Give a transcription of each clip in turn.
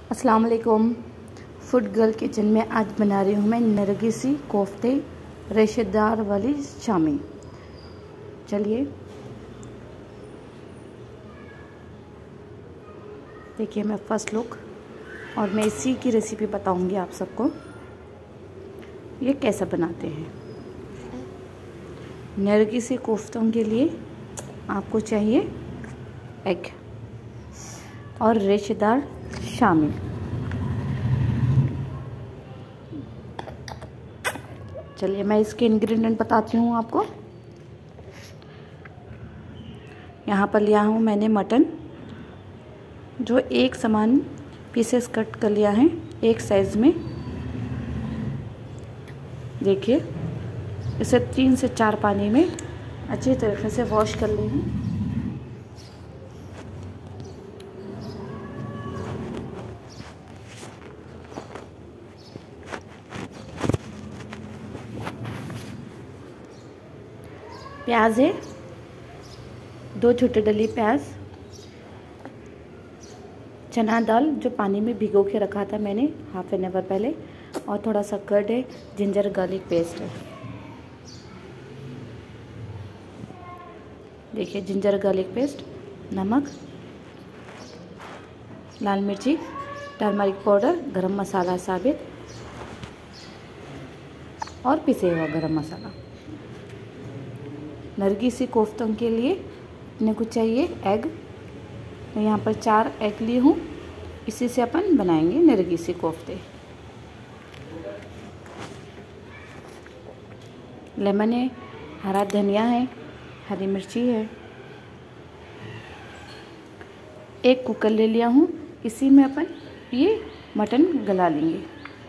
अस्सलाम वालेकुम। Food girl kitchen में आज बना रही हूँ मैं नरगिसी कोफ्ते रेशेदार वाली शामी। चलिए देखिए मैं फर्स्ट लुक, और मैं इसी की रेसिपी बताऊँगी आप सबको ये कैसा बनाते हैं। नरगिसी कोफ्तों के लिए आपको चाहिए एग और रेशेदार शामी। चलिए मैं इसके इंग्रेडिएंट बताती हूँ आपको। यहाँ पर लिया हूँ मैंने मटन, जो एक समान पीसेस कट कर लिया है एक साइज़ में। देखिए इसे 3 से 4 पानी में अच्छी तरीके से वॉश कर ली हूँ। प्याज है 2 छोटे डली प्याज, चना दाल जो पानी में भिगो के रखा था मैंने हाफ एन आवर पहले, और थोड़ा सा कर्ड है, जिंजर गार्लिक पेस्ट है। देखिए जिंजर गार्लिक पेस्ट, नमक, लाल मिर्ची, टर्मरिक पाउडर, गरम मसाला साबित और पिसे हुआ गरम मसाला। नरगिसी कोफ्तों के लिए अपने को चाहिए एग। मैं यहाँ पर 4 एग ली हूँ, इसी से अपन बनाएंगे नरगिसी कोफ्ते। लेमन है, हरा धनिया है, हरी मिर्ची है। एक कुकर ले लिया हूँ, इसी में अपन ये मटन गला लेंगे।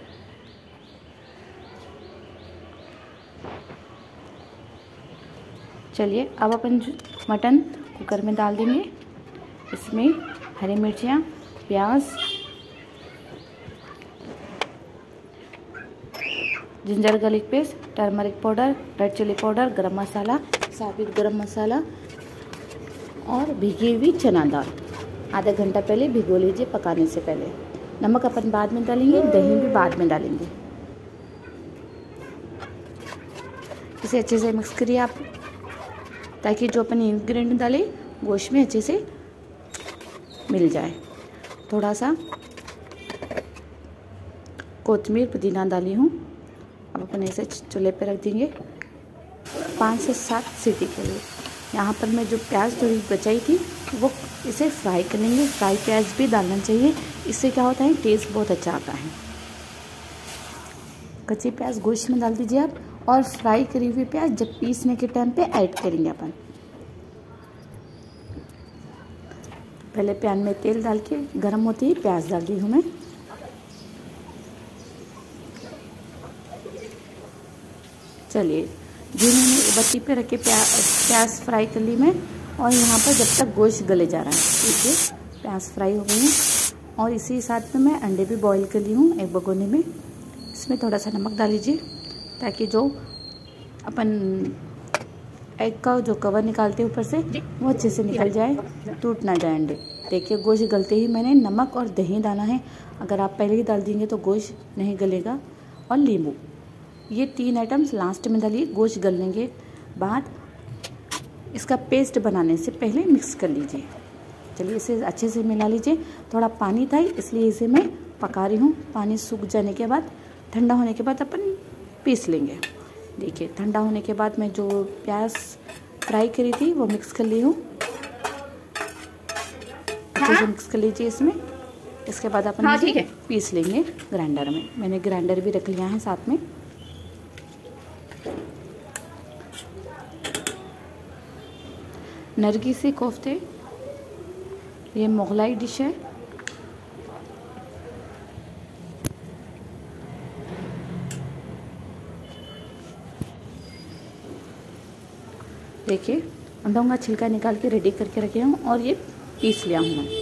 चलिए अब अपन मटन कुकर में डाल देंगे। इसमें हरी मिर्चियाँ, प्याज, ginger garlic paste, turmeric powder, red chilli powder, garam masala, साबित गरम मसाला और भिगी हुई चना दाल। आधा घंटा पहले भिगो लीजिए पकाने से पहले। नमक अपन बाद में डालेंगे, दही भी बाद में डालेंगे। इसे अच्छे से मिक्स करिए आप, ताकि जो अपन इंग्रेडिएंट डाले गोश्त में अच्छे से मिल जाए। थोड़ा सा कोतमीर पुदीना डाली हूँ। अब अपन इसे चूल्हे पे रख देंगे 5 से 7 सीटी के लिए। यहाँ पर मैं जो प्याज थोड़ी बचाई थी वो इसे फ्राई कर लेंगे। फ्राई प्याज भी डालना चाहिए, इससे क्या होता है टेस्ट बहुत अच्छा आता है। कच्ची प्याज गोश्त में डाल दीजिए आप, और फ्राई करी हुई प्याज जब पीसने के टाइम पे ऐड करेंगे अपन। पहले पैन में तेल डाल के गर्म होते ही प्याज डाल दी हूँ मैं। चलिए धीमी बत्ती पे रख के प्याज फ्राई कर ली मैं, और यहाँ पर जब तक गोश्त गले जा रहा है। देखिए प्याज फ्राई हो गई है, और इसी साथ में मैं अंडे भी बॉईल कर ली हूँ एक भगोने में। इसमें थोड़ा सा नमक डाल लीजिए, ताकि जो अपन एग का जो कवर निकालते हैं ऊपर से वो अच्छे से निकल जाए, टूट ना जाए अंडे। देखिए गोश्त गलते ही मैंने नमक और दही डाला है। अगर आप पहले ही डाल देंगे तो गोश्त नहीं गलेगा। और नींबू, ये 3 आइटम्स लास्ट में डालिए। गोश्त गलने के बाद इसका पेस्ट बनाने से पहले मिक्स कर लीजिए। चलिए इसे अच्छे से मिला लीजिए। थोड़ा पानी था इसलिए इसे मैं पका रही हूँ। पानी सूख जाने के बाद, ठंडा होने के बाद अपन पीस लेंगे। देखिए ठंडा होने के बाद मैं जो प्याज फ्राई करी थी वो मिक्स कर ली हूँ। अच्छे से मिक्स कर लीजिए इसमें। इसके बाद अपन इसे पीस लेंगे ग्राइंडर में। मैंने ग्राइंडर भी रख लिया है साथ में। नरगिसी कोफ्ते ये मुगलाई डिश है। देखिए अंडों का छिलका निकाल के रेडी करके रखे हूँ, और ये पीस लिया हूँ मैं।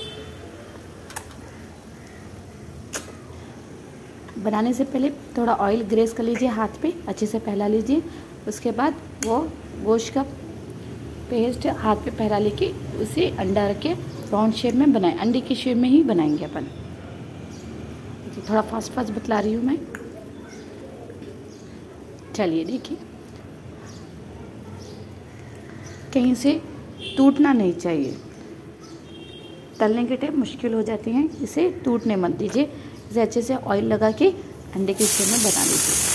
बनाने से पहले थोड़ा ऑयल ग्रेस कर लीजिए, हाथ पे अच्छे से फैला लीजिए। उसके बाद वो गोश्त का पेस्ट हाथ पे फैला लेके उसे अंडा रख के राउंड शेप में बनाएं। अंडे की शेप में ही बनाएंगे अपन। थोड़ा फास्ट फास्ट बतला रही हूँ मैं। चलिए देखिए, कहीं से टूटना नहीं चाहिए। तलने के टाइम मुश्किल हो जाती हैं, इसे टूटने मत दीजिए। इसे अच्छे से ऑयल लगा के अंडे के शेप में बना लीजिए।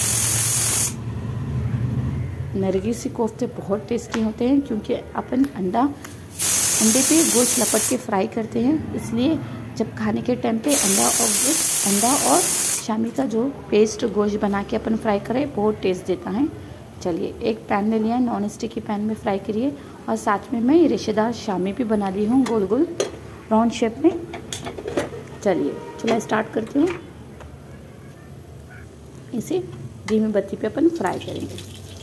नरगिसी कोफ्ते बहुत टेस्टी होते हैं क्योंकि अपन अंडे पे गोश्त लपट के फ्राई करते हैं, इसलिए जब खाने के टाइम पे अंडा और शामी का जो पेस्ट गोश्त बना के अपन फ्राई करें बहुत टेस्ट देता है। चलिए, एक पैन ले लिया है, नॉन स्टिकी पैन में फ्राई करिए। और साथ में मैं रेशेदार शामी भी बना ली हूँ गोल गोल राउंड शेप में। चलिए चला स्टार्ट करती हूँ। इसे धीमी बत्ती पे अपन फ्राई करेंगे।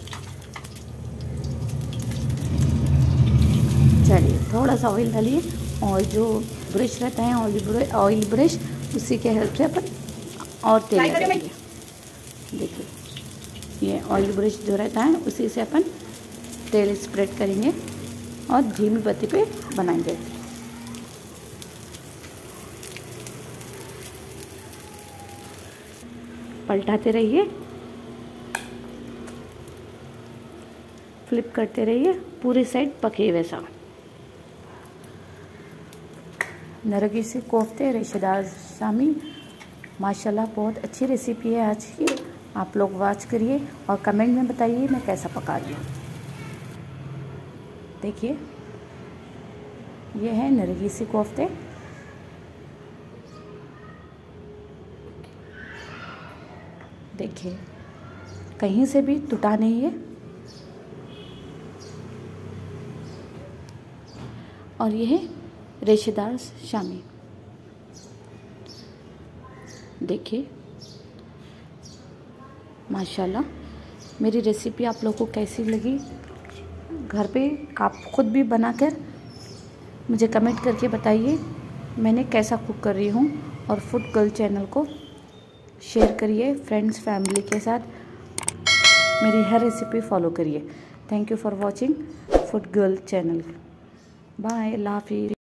चलिए, थोड़ा सा ऑयल डालिए और जो ब्रश रहता है ऑयल ब्रश, उसी के हेल्प से अपन और तेल लगाएंगे। देखिए, ये ऑयल ब्रश जो रहता है उसी से अपन तेल स्प्रेड करेंगे और धीमी बत्ती पे बनाएंगे। पलटाते रहिए, फ्लिप करते रहिए, पूरी साइड पके वैसा। नरगिसी कोफ्ते रेशेदार शामी, माशाल्लाह बहुत अच्छी रेसिपी है आज की। आप लोग वॉच करिए और कमेंट में बताइए मैं कैसा पका रही हूँ। देखिए, ये है नरगिसी कोफ्ते। देखिए, कहीं से भी टूटा नहीं है। और ये है रेशेदार शामी। देखिए, माशाल्लाह मेरी रेसिपी आप लोगों को कैसी लगी, घर पे आप खुद भी बनाकर मुझे कमेंट करके बताइए मैंने कैसा कुक कर रही हूँ। और फूड गर्ल चैनल को शेयर करिए फ्रेंड्स फैमिली के साथ, मेरी हर रेसिपी फॉलो करिए। Thank you for watching food girl channel. Bye, अल्लाह हाफिज़।